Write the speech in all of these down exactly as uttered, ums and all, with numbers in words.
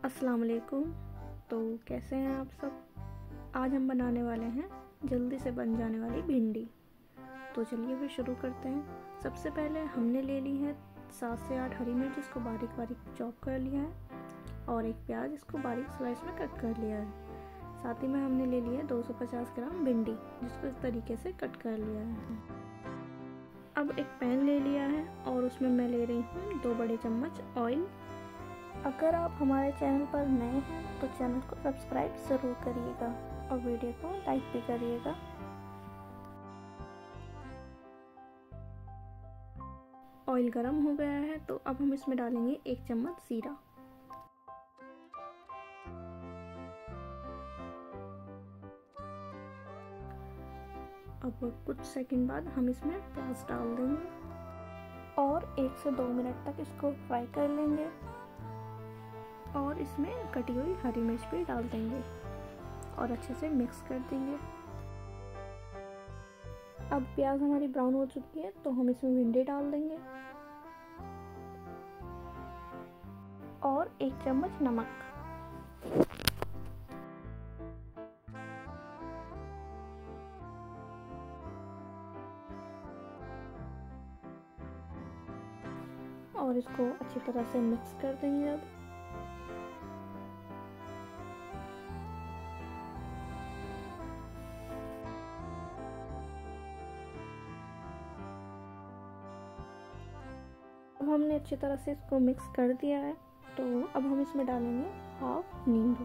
अस्सलाम वालेकुम। तो कैसे हैं आप सब। आज हम बनाने वाले हैं जल्दी से बन जाने वाली भिंडी। तो चलिए फिर शुरू करते हैं। सबसे पहले हमने ले ली है सात से आठ हरी मिर्च, इसको बारीक बारीक चॉप कर लिया है, और एक प्याज, इसको बारीक स्लाइस में कट कर लिया है। साथ ही में हमने ले लिया है दो सौ पचास ग्राम भिंडी, जिसको इस तरीके से कट कर लिया है। अब एक पैन ले लिया है और उसमें मैं ले रही हूँ दो बड़े चम्मच ऑयल। अगर आप हमारे चैनल पर नए हैं तो चैनल को सब्सक्राइब ज़रूर करिएगा और वीडियो को लाइक भी करिएगा। ऑयल गरम हो गया है तो अब हम इसमें डालेंगे एक चम्मच जीरा। अब कुछ सेकंड बाद हम इसमें प्याज डाल देंगे और एक से दो मिनट तक इसको फ्राई कर लेंगे, और इसमें कटी हुई हरी मिर्च भी डाल देंगे और अच्छे से मिक्स कर देंगे। अब प्याज हमारी ब्राउन हो चुकी है तो हम इसमें भिंडी डाल देंगे और एक चम्मच नमक। और इसको अच्छी तरह से मिक्स कर देंगे। अब अब हमने अच्छी तरह से इसको मिक्स कर दिया है तो अब हम इसमें डालेंगे हाफ नींबू।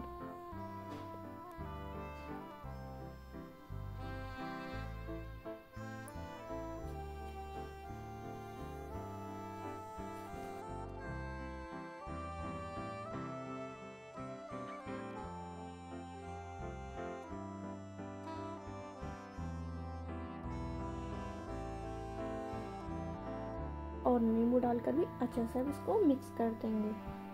और नींबू डालकर भी अच्छे से इसको मिक्स कर देंगे।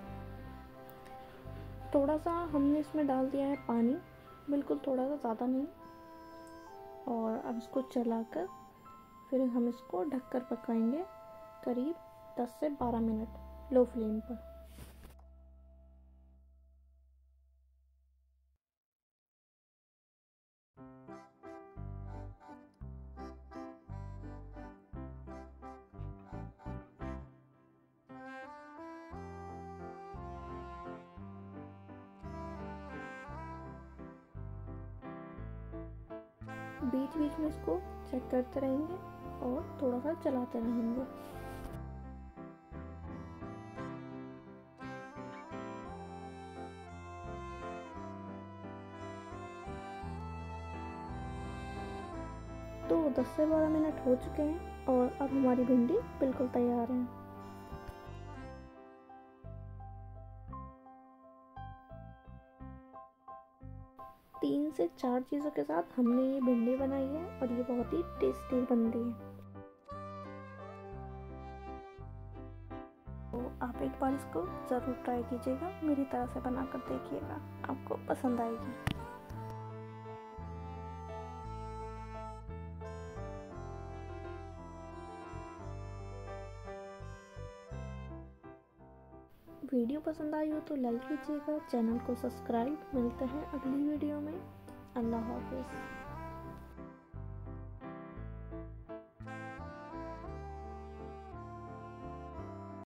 थोड़ा सा हमने इसमें डाल दिया है पानी, बिल्कुल थोड़ा सा, ज़्यादा नहीं। और अब इसको चलाकर फिर हम इसको ढककर पकाएंगे करीब दस से बारह मिनट लो फ्लेम पर। बीच बीच में इसको चेक करते रहेंगे और थोड़ा सा चलाते रहेंगे। तो दस से बारह मिनट हो चुके हैं और अब हमारी भिंडी बिल्कुल तैयार है। तीन से चार चीज़ों के साथ हमने ये भिंडी बनाई है और ये बहुत ही टेस्टी बनती है। तो आप एक बार इसको ज़रूर ट्राई कीजिएगा, मेरी तरह से बनाकर देखिएगा, आपको पसंद आएगी। वीडियो पसंद आई हो तो लाइक कीजिएगा, चैनल को सब्सक्राइब। मिलते हैं अगली वीडियो में। अल्लाह हाफिज़।